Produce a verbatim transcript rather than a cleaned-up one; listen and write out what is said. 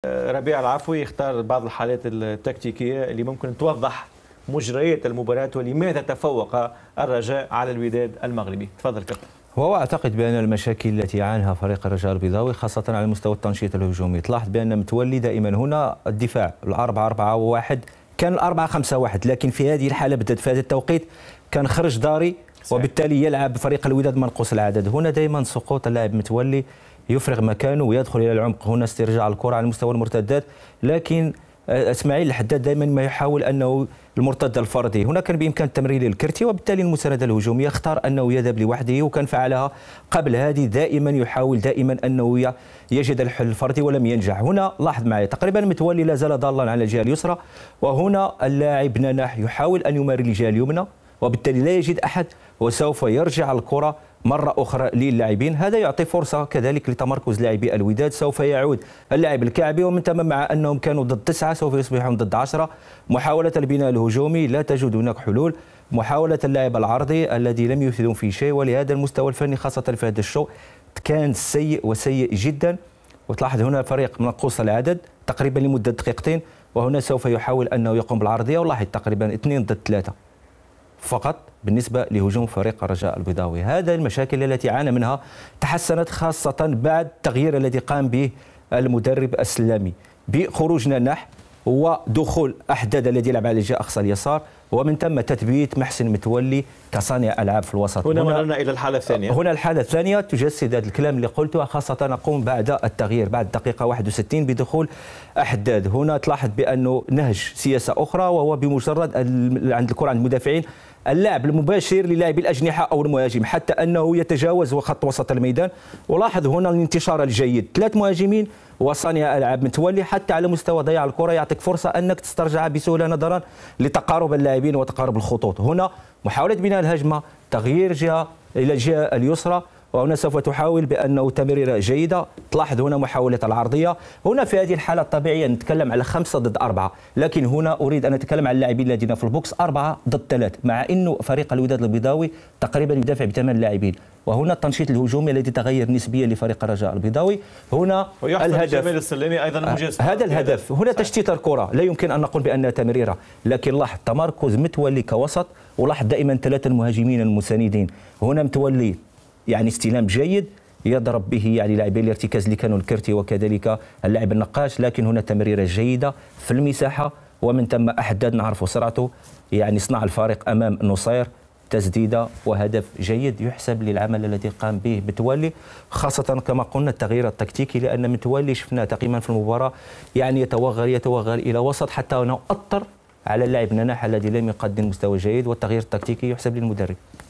ربيع العفوي يختار بعض الحالات التكتيكية اللي ممكن توضح مجريات المباراة ولماذا تفوق الرجاء على الوداد المغربي. تفضل كابتن. هو اعتقد بان المشاكل التي يعانيها فريق الرجاء البيضاوي خاصه على مستوى التنشيط الهجومي، تلاحظ بان متولي دائما هنا الدفاع الأربعة أربعة واحد كان الأربعة خمسة واحد، لكن في هذه الحاله بدات في هذا التوقيت كان خرج داري وبالتالي يلعب فريق الوداد منقوص العدد. هنا دائما سقوط اللاعب متولي يفرغ مكانه ويدخل الى العمق، هنا استرجاع الكره على مستوى المرتدات، لكن اسماعيل الحداد دائما ما يحاول انه المرتد الفردي، هنا كان بامكان التمرير للكرتي وبالتالي المسانده الهجوميه اختار انه يذهب لوحده، وكان فعلها قبل هذه دائما يحاول دائما انه يجد الحل الفردي ولم ينجح. هنا لاحظ معي تقريبا متولي لا زال ضالا على الجهه اليسرى، وهنا اللاعب نناح يحاول ان يمرر الجهه اليمنى وبالتالي لا يجد احد وسوف يرجع الكره مرة أخرى للاعبين، هذا يعطي فرصة كذلك لتمركز لاعبي الوداد. سوف يعود اللاعب الكعبي ومن ثم مع أنهم كانوا ضد تسعة سوف يصبحون ضد عشرة. محاولة البناء الهجومي لا توجد هناك حلول، محاولة اللاعب العرضي الذي لم يفيدهم في شيء، ولهذا المستوى الفني خاصة في هذا الشوط كان سيء وسيء جدا. وتلاحظ هنا الفريق منقوص العدد تقريبا لمدة دقيقتين، وهنا سوف يحاول أنه يقوم بالعرضية، ولاحظ تقريبا اثنين ضد ثلاثة فقط بالنسبة لهجوم فريق الرجاء البيضاوي. هذا المشاكل التي عانى منها تحسنت خاصة بعد التغيير الذي قام به المدرب السلامي بخروج نناح ودخول أحداد الذي يلعب على الجهة أقصى اليسار، ومن ثم تثبيت محسن متولي كصانع ألعاب في الوسط. هنا مررنا إلى الحالة الثانية. هنا الحالة الثانية تجسد هذا الكلام اللي قلته، خاصة نقوم بعد التغيير بعد الدقيقة واحد وستين بدخول أحداد. هنا تلاحظ بأنه نهج سياسة أخرى، وهو بمجرد عند الكرة عند المدافعين اللعب المباشر للاعبي الأجنحة أو المهاجم حتى أنه يتجاوز خط وسط الميدان. ولاحظ هنا الانتشار الجيد، ثلاث مهاجمين وصانع ألعاب متولي، حتى على مستوى ضياع الكرة يعطيك فرصة أنك تسترجعها بسهولة نظرا لتقارب اللاعبين وتقارب الخطوط. هنا محاولة بناء الهجمة، تغيير جهة إلى الجهة اليسرى، وهنا سوف تحاول بأنه تمريرة جيدة. تلاحظ هنا محاولة العرضية، هنا في هذه الحالة الطبيعية نتكلم على خمسة ضد أربعة، لكن هنا أريد أن أتكلم عن اللاعبين الذين في البوكس أربعة ضد ثلاث، مع أنه فريق الوداد البيضاوي تقريبا يدافع بثمان لاعبين. وهنا التنشيط الهجومي الذي تغير نسبيا لفريق الرجاء البيضاوي. هنا الهدف جمال السلامي أيضا مجازفة. هذا الهدف هنا تشتيت الكرة، لا يمكن أن نقول بأنها تمريرة، لكن لاحظ تمركز متولي كوسط، ولاحظ دائما ثلاثة المهاجمين المساندين. هنا متولي يعني استلام جيد يضرب به يعني لاعبي الارتكاز اللي كانوا الكرتي وكذلك اللاعب النقاش، لكن هنا تمريره جيده في المساحه، ومن ثم احداد نعرفوا سرعته يعني صنع الفارق امام نصير، تسديده وهدف جيد يحسب للعمل الذي قام به متولي، خاصه كما قلنا التغيير التكتيكي، لان متولي شفناه تقريبا في المباراه يعني يتوغل يتوغل الى وسط حتى انه اثر على اللاعب نناح الذي لم يقدم مستوى جيد، والتغيير التكتيكي يحسب للمدرب.